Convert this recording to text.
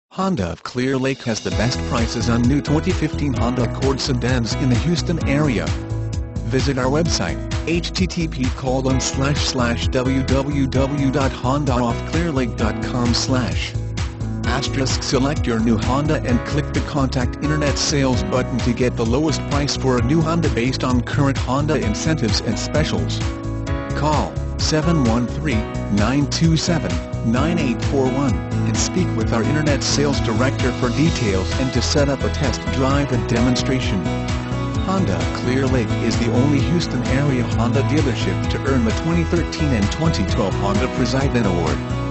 Honda of Clear Lake has the best prices on new 2015 Honda Accord sedans in the Houston area. Visit our website, http://www.hondaofclearlake.com/. Select your new Honda and click the Contact Internet Sales button to get the lowest price for a new Honda based on current Honda incentives and specials. Call 713-927-9841 and speak with our Internet Sales Director for details and to set up a test drive and demonstration. Honda Clear Lake is the only Houston area Honda dealership to earn the 2013 and 2012 Honda President Award.